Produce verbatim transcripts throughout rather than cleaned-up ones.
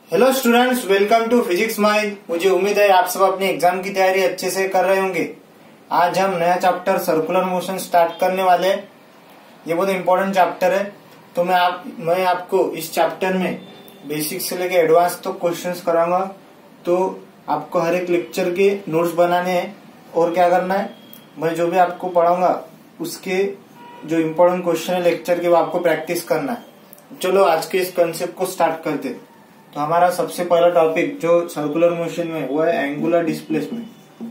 Hello students, welcome to physics mind. मुझे उम्मीद है आप सब अपने एग्जाम की तैयारी अच्छे से कर रहे होंगे। आज हम नया चैप्टर सर्कुलर मोशन स्टार्ट करने वाले हैं। ये बहुत इंपॉर्टेंट चैप्टर है, तो मैं आप मैं आपको इस चैप्टर में बेसिक से लेके एडवांस तक क्वेश्चंस कराऊंगा। तो आपको हर एक लेक्चर के नोट्स बनाने हैं और क्या करना है, मैं जो भी आपको पढ़ाऊंगा उसके जो इम्पोर्टेंट क्वेश्चन है लेक्चर के वो आपको प्रैक्टिस करना है। चलो आज के इस कंसेप्ट को स्टार्ट करते हैं। तो हमारा सबसे पहला टॉपिक जो सर्कुलर मोशन में वो है एंगुलर डिस्प्लेसमेंट।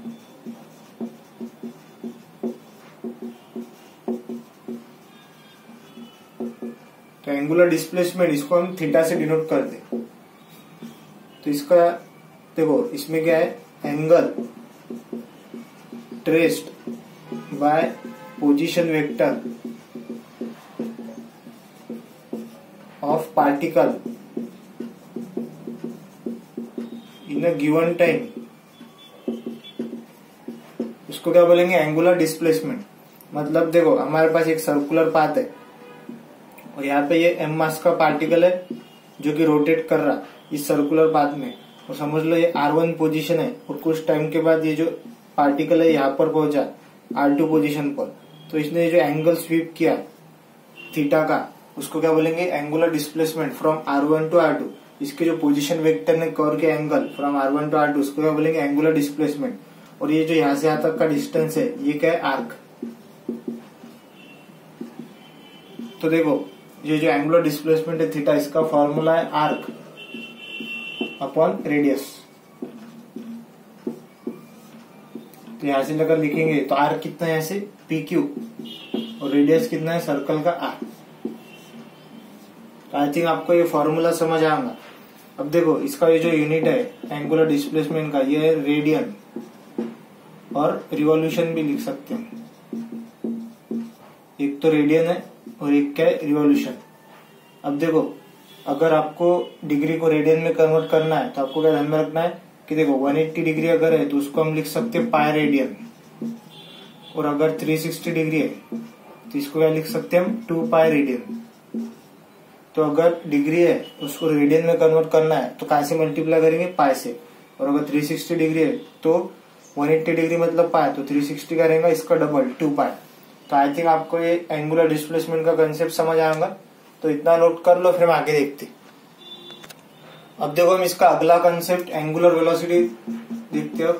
तो एंगुलर डिस्प्लेसमेंट इसको हम थीटा से डिनोट करते हैं। तो इसका देखो, इसमें क्या है, angle traced by position vector of particle in a given time, उसको क्या बोलेंगे, एंगुलर डिस्प्लेसमेंट। मतलब देखो, हमारे पास एक सर्कुलर पाथ है और यहाँ पे ये एम मास का पार्टिकल है जो कि रोटेट कर रहा इस सर्कुलर पाथ में, और समझ लो ये आर वन पोजीशन है और कुछ टाइम के बाद ये जो पार्टिकल है यहाँ पर पहुंचा आर टू पोजीशन पर। तो इसने ये जो एंगल स्वीप किया थीटा का, उसको क्या बोलेंगे, angular displacement from R one to R two. इसके जो पोजीशन वेक्टर ने कवर किया angle from R one to R two, उसको क्या बोलेंगे, एंगुलर डिस्प्लेसमेंट। और ये जो यहाँ से यहाँ तक का डिस्टेंस है ये क्या है, आर्क। तो देखो, ये जो एंगुलर डिस्प्लेसमेंट है थीटा, इसका फॉर्मूला है आर्क अपॉन रेडियस। तो यहां से लेकर लिखेंगे तो आर्क कितना है, यहाँ से पी क्यू, और रेडियस कितना है सर्कल का आर। आई थिंक आपको ये फॉर्मूला समझ आएगा। अब देखो, इसका ये जो यूनिट है एंगुलर डिस्प्लेसमेंट का, ये है रेडियन, और रिवॉल्यूशन भी लिख सकते हैं। एक तो रेडियन है और एक क्या है, रिवॉल्यूशन। अब देखो, अगर आपको डिग्री को रेडियन में कन्वर्ट करना है तो आपको क्या ध्यान में रखना है कि देखो एक सौ अस्सी डिग्री अगर है तो उसको हम लिख सकते हैं पाई रेडियन, और अगर तीन सौ साठ डिग्री है तो इसको क्या लिख सकते हैं हम, टू पाई रेडियन। तो अगर डिग्री है उसको रेडियन में कन्वर्ट करना है तो कहां से मल्टीप्लाई करेंगे, पाई से। और अगर तीन सौ साठ डिग्री है तो एक सौ अस्सी डिग्री मतलब पाई, तो तीन सौ साठ का रहेगा इसका डबल, टू पाई। तो आई थिंक आपको ये एंगुलर डिस्प्लेसमेंट का कंसेप्ट समझ आएगा। तो इतना नोट कर लो, फिर हम आगे देखते। अब देखो, हम इसका अगला कंसेप्ट एंगुलर वेलोसिटी देखते हो।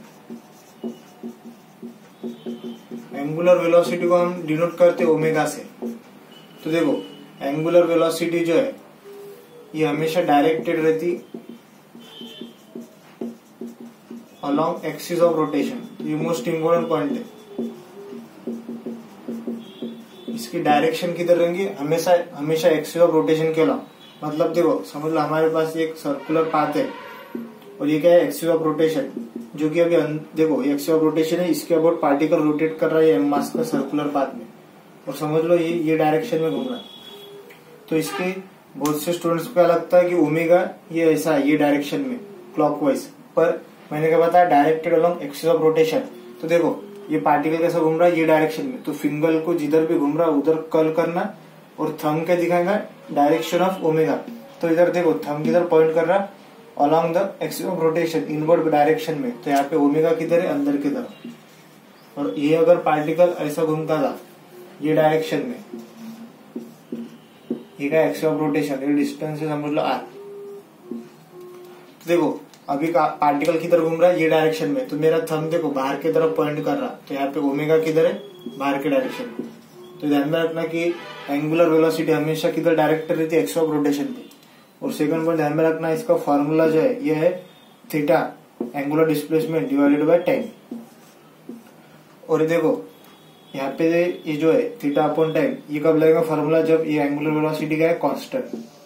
एंगुलर वेलोसिटी को हम डिनोट करते ओमेगा से। तो देखो, एंगुलर वेलोसिटी जो है ये हमेशा डायरेक्टेड रहती अलोंग एक्सिस ऑफ रोटेशन। ये मोस्ट इंपोर्टेंट पॉइंट है, इसकी डायरेक्शन किधर रहेंगी, हमेशा हमेशा एक्सिस ऑफ रोटेशन के अलोंग। मतलब देखो, समझ लो हमारे पास एक सर्कुलर पाथ है और ये क्या है, एक्सिस ऑफ रोटेशन, जो कि अभी देखो एक्सिस ऑफ रोटेशन है, इसके अबाउट पार्टिकल रोटेट कर रहा है एम मास का सर्कुलर पाथ में, और समझ लो ये ये डायरेक्शन में घूम रहा है। तो इसके बहुत से स्टूडेंट्स को क्या लगता है कि ओमेगा ये ऐसा है, ये डायरेक्शन में क्लॉकवाइज, पर मैंने क्या बताया, directed along axis of rotation. तो देखो, ये पार्टिकल कैसा घूम रहा है, ये डायरेक्शन में, तो फिंगर को जिधर भी घूम रहा है उधर कर्ल करना, और थंब क्या दिखाएगा, डायरेक्शन ऑफ ओमेगा। तो इधर देखो, थंब किधर पॉइंट कर रहा है, along the axis of rotation, inward direction में। तो यहाँ पे ओमेगा किधर है, अंदर की तरफ। और ये अगर पार्टिकल ऐसा घूमता था ये डायरेक्शन में, ये क्या एक्सिस ऑफ रोटेशन, ये डिस्टेंस है समझ लो आर। तो देखो, अभी पार्टिकल किधर घूम रहा है, ये डायरेक्शन में, तो मेरा थंब देखो बाहर की तरफ पॉइंट कर रहा, तो यहाँ पे ओमेगा किधर है, बाहर के डायरेक्शन में। तो ध्यान में रखना कि एंगुलर वेलोसिटी हमेशा किधर डायरेक्टेड रहती है, एक्सिस ऑफ रोटेशन पे। और सेकंड पॉइंट ध्यान में रखना, इसका फॉर्मूला जो है ये है theta angular displacement divided by time. और ये देखो, यहाँ पे ये जो है थीटा अपॉन टाइम, ये कब लगेगा फॉर्मूला, जब ये एंगुलर वेलोसिटी का है कांस्टेंट।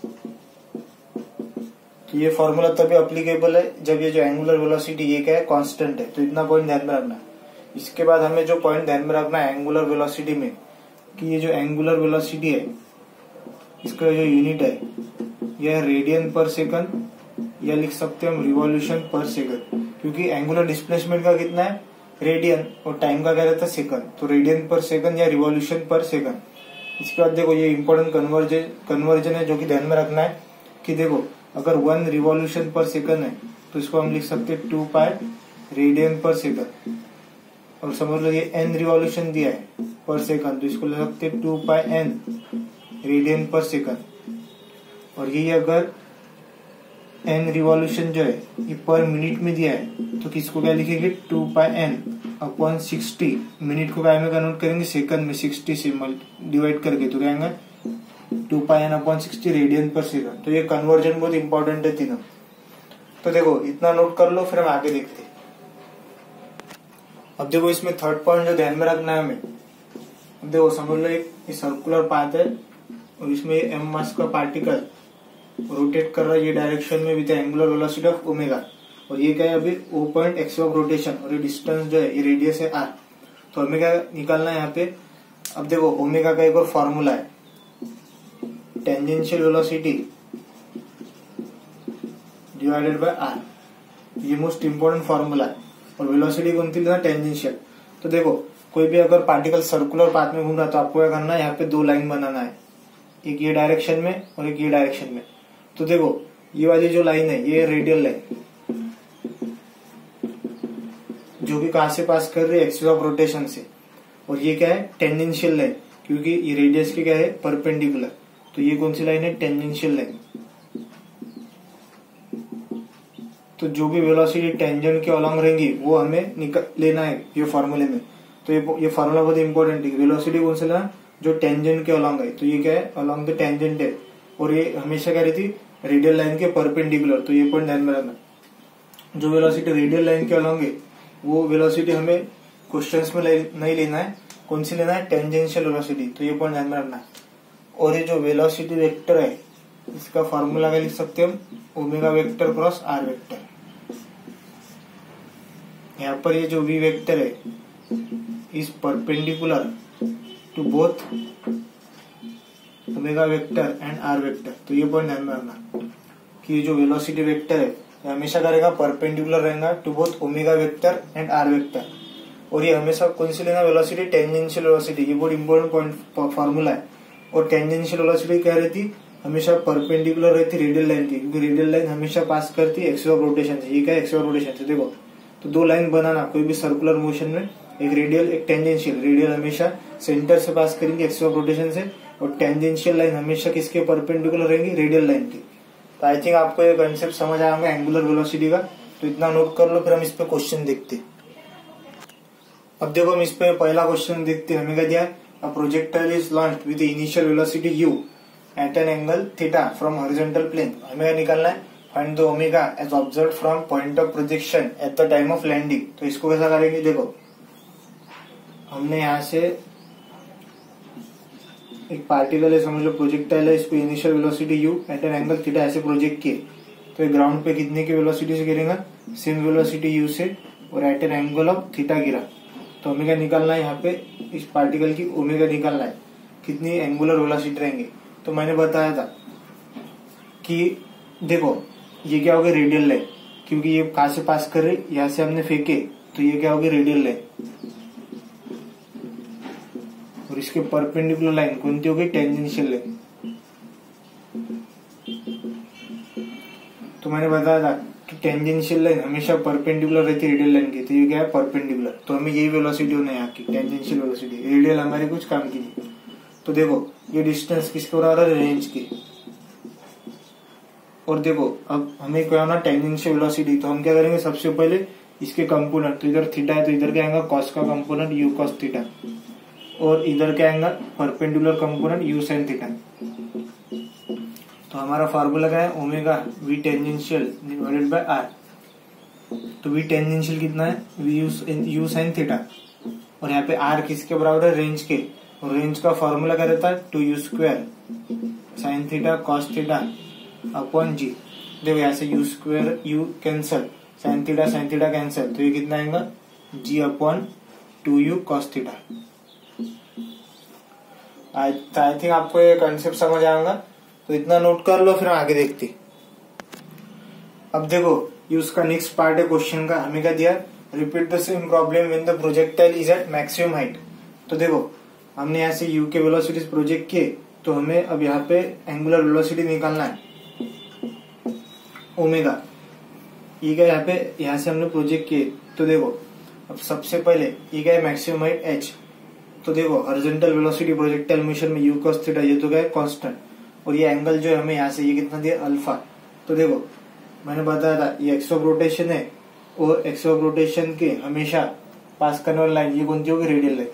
तो ये फॉर्मूला तभी अप्लीकेबल है जब ये जो एंगुलर वेलोसिटी ये क्या है, कांस्टेंट है। तो इतना पॉइंट ध्यान में रखना। इसके बाद हमें जो पॉइंट ध्यान में रखना है एंगुलर वेलोसिटी में, कि ये जो एंगुलर वेलोसिटी है इसका जो यूनिट है यह रेडियन पर सेकंड, या लिख सकते हैं हम रिवॉल्यूशन पर सेकंड, क्योंकि एंगुलर डिस्प्लेसमेंट का कितना है, रेडियन, और टाइम का क्या रहता है, सेकंड। तो रेडियन पर सेकंड या रिवॉल्यूशन पर सेकंड। इसके बाद देखो, ये इंपॉर्टेंट कन्वर्जन कन्वर्जन है जो कि ध्यान में रखना है कि देखो अगर वन रिवॉल्यूशन पर सेकंड है तो इसको हम लिख सकते हैं टू पाई रेडियन पर सेकंड। और समझ लो ये एन रिवॉल्यूशन दिया है पर सेकंड, तो इसको लिख सकते हैं टू पाई एन रेडियन पर सेकंड। और ये अगर एन रिवॉल्यूशन जो है ये पर मिनट में दिया है तो किसको क्या लिखेंगे, two pi N upon sixty. Minute को क्या में कन्वर्ट करेंगे, सेकंड में, सिक्सटी से डिवाइड करके, तो क्या आएगा two pi N upon sixty radian पर सेकंड। तो ये कन्वर्जन बहुत इंपॉर्टेंट है तीनों। तो देखो इतना नोट कर लो, फिर हम आगे देखते हैं। अब देखो इसमें थर्ड पॉइंट जो ध्यान में रखना है हमें, अब देखो समझ लो एक सर्कुलर पाथ है और इसमें एम मास का पार्टिकल रोटेट कर रहा है ये डायरेक्शन में with angular velocity of omega. और ये क्या है अभी O point axis of rotation, और ये डिस्टेंस जो है ये रेडियस है आर। तो हमें क्या निकालना है यहाँ पे, अब देखो ओमेगा का एक और फॉर्मूला है, tangential velocity divided by R. ये मोस्ट इंपोर्टेंट फॉर्मूला है। और वेलोसिटी कौन थी लेना, टेंजेंशियल। तो देखो कोई भी अगर पार्टिकल सर्कुलर पाथ में घूम रहा है तो आपको क्या करना है, यहाँ पे दो लाइन बनाना है, एक ये डायरेक्शन में और एक ये डायरेक्शन में। तो देखो ये वाली जो लाइन है ये रेडियल लाइन जो कि कहां से पास कर रही है, एक्सिस ऑफ रोटेशन से। और ये क्या है, टेंजेंशियल लाइन, क्योंकि ये रेडियस की क्या है, परपेंडिकुलर। तो ये कौन सी लाइन है, टेंजेंशियल लाइन। तो जो भी वेलोसिटी टेंजेंट के अलॉन्ग रहेंगी वो हमें निकल लेना है ये फॉर्मूले में। तो ये ये फॉर्मूला बहुत इंपॉर्टेंट है, वेलोसिटी कौन सा लेना, जो टेंजेंट के अलॉन्ग है। तो ये क्या है, अलॉन्ग द टेंजेंट है, और ये हमेशा क्या रहती, रेडियल लाइन के परपेंडिकुलर। तो ये पॉइंट ध्यान में रखना, जो वेलोसिटी रेडियल लाइन के अलॉन्ग है वो वेलोसिटी हमें क्वेश्चंस में ले, नहीं लेना है, कौन सी लेना है, टेंजेंशियल वेलोसिटी। तो ये पॉइंट ध्यान में रखना। और ये जो वेलोसिटी वेक्टर है इसका फॉर्मूला क्या लिख सकते हैं हम, omega vector cross R vector. यहाँ पर ये जो वी वेक्टर है is perpendicular to both omega vector and R vector. तो ये पॉइंट ध्यान में रखना कि ये जो वेलोसिटी वेक्टर है ये हमेशा करेगा परपेंडिकुलर रहेगा to both omega vector and R vector. और ये हमेशा कौन सी लेना, वेलोसिटी टेंजेंशियल वेलोसिटी। ये बहुत इंपॉर्टेंट पॉइंट फॉर्मूला है। और टेंजेंशियल वेलोसिटी क्या रहती, हमेशा परपेंडिकुलर रहती रेडियल लाइन की, क्योंकि रेडियल लाइन हमेशा पास करती है एक्सिस ऑफ रोटेशन से। ये क्या है, एक्सिस ऑफ रोटेशन से। देखो तो दो लाइन बनाना कोई भी सर्कुलर मोशन में, एक रेडियल एक टेंजेंशियल। रेडियल हमेशा सेंटर से पास करेंगे एक्सिस ऑफ रोटेशन से, और टेंजेंशियल लाइन हमेशा किसके परपेंडिकुलर रहेंगी, रेडियल लाइन की। तो आई थिंक आपको ये कंसेप्ट समझ आया होगा एंगुलर वेलोसिटी का। तो इतना नोट कर लो, फिर हम इस पे क्वेश्चन देखते। अब देखो हम इस पे पहला क्वेश्चन देखते हैं। हमें क्या दिया, a projectile is launched with initial velocity u at an angle theta from horizontal plane. हमें क्या निकालना है, find the omega as observed from point of projection at the time of landing. तो इसको कैसा करेंगे, देखो हमने यहाँ से एक पार्टिकल है, समझ लो प्रोजेक्टाइल है, इसको initial velocity u at an angle theta ऐसे प्रोजेक्ट किए। तो ग्राउंड पे कितने की वेलोसिटी से गिरेगा, सेम वेलोसिटी u से, और at an angle of theta गिरा। तो हमें क्या निकालना है, यहाँ पे इस पार्टिकल की ओमेगा निकालना है, कितनी एंगुलर वेलोसिटी रहेंगे। तो मैंने बताया था कि देखो ये क्या होगी, रेडियल लाइन, क्योंकि ये कहां से पास कर रही, यहाँ से हमने फेंके, तो ये क्या होगी, रेडियल लाइन। और इसके परपेंडिकुलर लाइन कौन सी होगी, टेंजेंशियल लाइन। तो मैंने बताया था कि टेंजेंशियल लाइन हमेशा परपेंडिकुलर रहती है रेडियल लाइन की। तो ये क्या है, परपेंडिकुलर। तो हमें यही वेलोसिटी होना है यहाँ की, टेंजेंशियल वेलोसिटी। रेडियल हमारे कुछ काम की नहीं। तो देखो ये डिस्टेंस किसके बराबर है, रेंज की। और देखो अब हमें क्या होना, टेंजेंशियल वेलोसिटी। तो हम क्या करेंगे, सबसे पहले इसके कंपोनेंट, तो इधर थीटा है तो इधर क्या आएगा, कॉस का कंपोनेंट यू कॉस थीटा, और इधर क्या आएगा, perpendicular component U sine theta. तो हमारा फार्मूला क्या है, omega V tangential divided by are. तो वी टेंजेंशियल कितना है, वी यू साइन थीटा, और यहाँ पे आर किसके बराबर है, रेंज के। और रेंज का फॉर्मूला क्या रहता है, two U square sine theta cos theta upon G. देखो यहाँ से U square U cancel, sine theta sine theta cancel, तो ये कितना आएगा, G upon two U cos theta. I think आपको ये कंसेप्ट समझ आएगा। तो इतना नोट कर लो, फिर आगे देखते। अब देखो ये उसका नेक्स्ट पार्ट है क्वेश्चन का। हमें क्या दिया, repeat the same problem when the projectile is at maximum height. तो देखो हमने यहाँ से u के वेलोसिटीज प्रोजेक्ट किए, तो हमें अब यहाँ पे एंगुलर वेलोसिटी निकालना है। ओमेगा, ये क्या यहाँ पे यहाँ से हमने प्रोजेक्ट किए। तो देखो अब सबसे पहले ये क्या है मैक्सिमम हाइट एच। तो देखो हॉरिजॉन्टल वेलोसिटी प्रोजेक्टाइल मोशन में यू कॉस थीटा, ये तो क्या है कांस्टेंट, और ये एंगल जो है हमें यहाँ से ये कितना दिया अल्फा। तो देखो मैंने बताया था ये एक्स ऑफ रोटेशन है, और एक्स ऑफ रोटेशन के हमेशा पास करने वाली लाइन ये कौन सी होगी, रेडियल लाइन,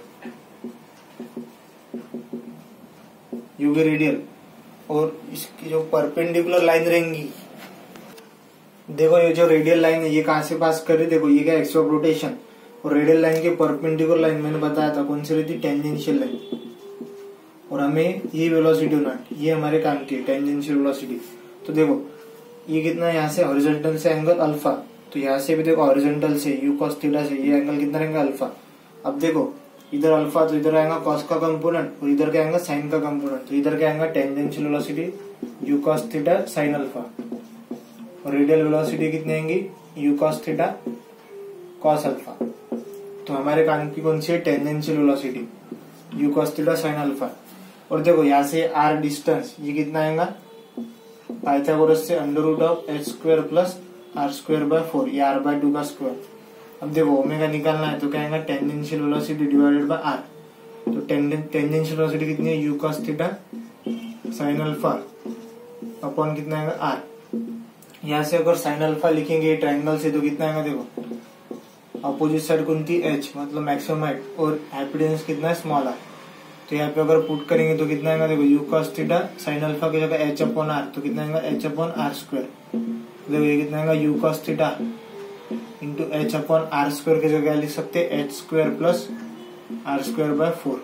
यू की रेडियल, और इसकी जो परपेंडिकुलर लाइन रहेंगी, देखो ये जो रेडियल लाइन है ये कहां से पास कर रही है, देखो ये क्या एक्स ऑफ रोटेशन, और रेडियल लाइन के परपेंडिकुलर लाइन मैंने बताया था कौन सी रहती है, टेंजेंशियल लाइन, और हमें ये वेलोसिटी होना, ये हमारे काम की टेंजेंशियल वेलोसिटी। तो देखो ये कितना है यहाँ से हॉरिजॉन्टल से एंगल अल्फा, तो यहाँ से भी देखो हॉरिजॉन्टल से यू कॉस थीटा से ये एंगल कितना रहेगा अल्फा। अब देखो इधर अल्फा तो इधर आएगा कॉस का कंपोनेंट, और इधर क्या आएगा साइन का कंपोनेंट, तो इधर क्या आएगा tangential velocity u cos theta sine alpha, और रेडियल वेलोसिटी कितनी आएंगी u cos theta cos alpha. तो हमारे काम की कौन सी है, tangential velocity u cos theta sine alpha. और देखो यहाँ से आर डिस्टेंस ये कितना आएगा, पाइथागोरस से under root of h square plus r square by four, ये आर बाय टू का स्क्वायर। अब देखो ओमेगा निकालना है तो क्या आएगा tangential velocity divided by are, तो टेंजेंशियल वेलोसिटी कितनी है u cos theta sine alpha upon कितना आएगा आर। यहाँ से अगर साइन अल्फा लिखेंगे ट्रायंगल से तो कितना आएगा, देखो अपोजिट साइड कौन थी एच, मतलब मैक्सिमम हाइट, और हाइपोटेन्यूज कितना है स्मॉल आर। तो यहाँ पे अगर पुट करेंगे तो कितना आएगा, देखो u cos theta sine alpha की जगह एच अपॉन आर, तो कितना आएगा एच अपॉन आर स्क्वायर। देखो ये कितना आएगा u cos theta into h upon r square की जगह लिख सकते हैं h square plus r square by four.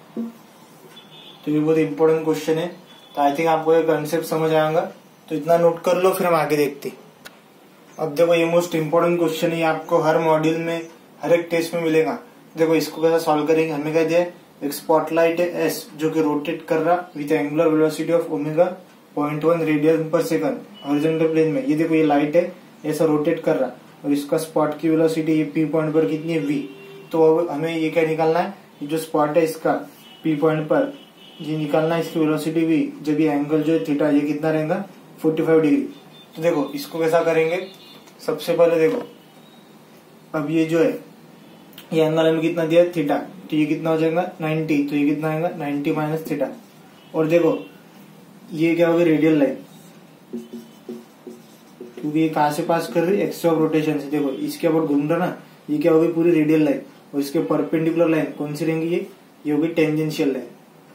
तो ये बहुत इंपॉर्टेंट क्वेश्चन है, तो आई थिंक आपको ये कंसेप्ट समझ आएगा, तो इतना नोट कर लो फिर हम आगे देखते। अब देखो ये मोस्ट इंपोर्टेंट क्वेश्चन है, आपको हर मॉड्यूल में हर एक टेस्ट में मिलेगा। देखो इसको कैसे सॉल्व करेंगे, हमें कह दिया एक स्पॉटलाइट है एस जो कि रोटेट कर रहा with angular velocity of omega point one radian पर सेकंड हॉरिजॉन्टल प्लेन में। ये देखो ये लाइट है ऐसा रोटेट कर रहा, और इसका स्पॉट की वेलोसिटी ये पी पॉइंट पर कितनी है वी। तो अब हमें ये क्या निकालना है, ये जो स्पॉट है इसका पी पॉइंट पर ये निकालना है, इसकी वेलोसिटी वी, जब ये एंगल जो है थीटा ये कितना रहेगा फोर्टी फाइव डिग्री। तो देखो इसको कैसा करेंगे, सबसे पहले देखो अब ये जो है ये एंगल हमें कितना दिया थीटा, तो ये कितना हो जाएगा नाइन्टी, तो ये कितना आएगा नाइन्टी माइनस थीटा। और देखो ये क्या होगी रेडियल लाइन, क्योंकि ये कहां से पास कर रही है एक्सिस ऑफ रोटेशन से। देखो इसके ऊपर घूम रहा ना, ये क्या होगी पूरी रेडियल लाइन, और इसके परपेंडिकुलर लाइन कौन सी रहेंगी, ये ये होगी टेंजेंशियल लाइन।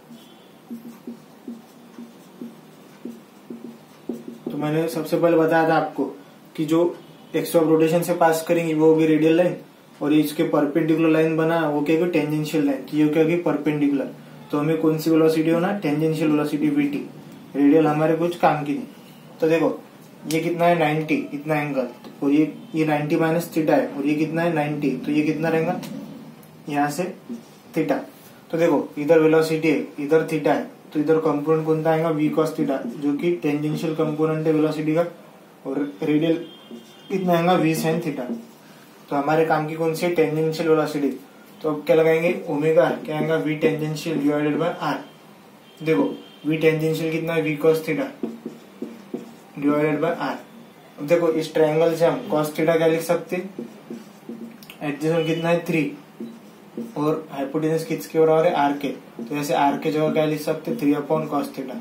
तो मैंने सबसे पहले बताया था आपको कि जो एक्सिस ऑफ रोटेशन से पास करेंगी वो होगी रेडियल लाइन, और ये इसके परपेंडिकुलर लाइन बना वो क्या होगी टेंजेंशियल लाइन, तो ये क्या होगी परपेंडिकुलर। तो हमें कौन सी वेलोसिटी होना, टेंजेंशियल वेलोसिटी वीटी, रेडियल हमारे कुछ काम की नहीं। तो देखो ये कितना है नाइन्टी, इतना एंगल, और ये ये नाइन्टी माइनस थीटा है, और ये कितना है नाइन्टी, तो ये कितना रहेगा यहाँ से थीटा। तो देखो इधर वेलोसिटी है इधर थीटा है, तो इधर कंपोनेंट कौन सा आएगा वी कॉस थीटा, जो कि टेंजेंशियल कंपोनेंट है वेलोसिटी का, और रेडियल कितना आएगा वी साइन थीटा। तो हमारे काम की कौन सी है टेंजेंशियल वेलोसिटी। तो अब क्या लगाएंगे ओमेगा क्या आएगा v tangential divided by r. देखो वी टेंजेंशियल कितना है v cos theta divided by r. अब देखो इस ट्रायंगल से हम कॉस थीटा क्या लिख सकते, एडजेसेंट कितना है थ्री, और हाइपोटेन्यूज किसके बराबर है आर के, तो ऐसे आर के जगह क्या लिख सकते थ्री अपॉन कॉस थीटा।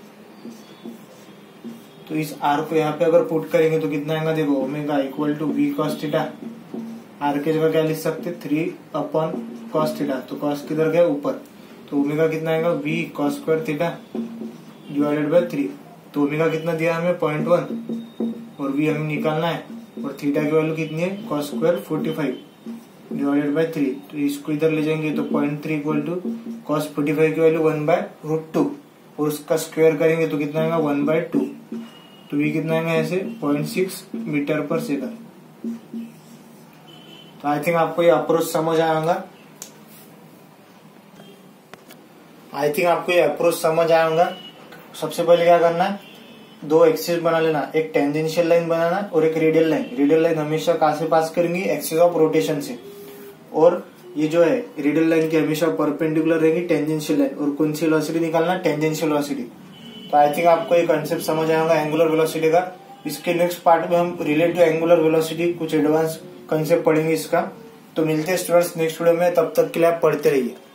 तो इस आर को यहाँ पे अगर पुट करेंगे तो कितना आएगा, देखो omega equal to v cos theta, r के जगह क्या लिख सकते थ्री अपॉन कॉस थीटा, तो कॉस किधर गया ऊपर, तो ओमेगा कितना आएगा v cos square theta divided by three. तो ओमेगा कितना दिया हमें पॉइंट वन, और वी हमें निकालना है, और थीटा की वैल्यू कितनी है cos square forty five divided by three. तो इसको इधर ले जाएंगे तो point three equal to cos forty five की value one by root two, और उसका स्क्वायर करेंगे तो कितना आएगा वन बाय टू। तो वी कितना आएगा ऐसे पॉइंट सिक्स मीटर पर सेकंड। तो आई थिंक आपको ये अप्रोच समझ आएगा, आई थिंक आपको ये अप्रोच समझ आएगा। सबसे पहले क्या करना है, दो एक्सिस बना लेना, एक टेंजेंशियल लाइन बनाना और एक रेडियल लाइन। रेडियल लाइन हमेशा कहां से पास करेंगी एक्सिस ऑफ रोटेशन से, और ये जो है रेडियल लाइन की हमेशा परपेंडिकुलर रहेगी टेंजेंशियल लाइन, और कौन सी वेलोसिटी निकालना टेंजेंशियल वेलोसिटी। तो आई थिंक आपको ये कंसेप्ट समझ आएगा एंगुलर वेलोसिटी का। इसके नेक्स्ट पार्ट में हम रिलेटिव एंगुलर वेलोसिटी कुछ एडवांस कंसेप्ट पढ़ेंगे इसका। तो मिलते हैं स्टूडेंट्स नेक्स्ट वीडियो में, तब तक के लिए आप पढ़ते रहिए।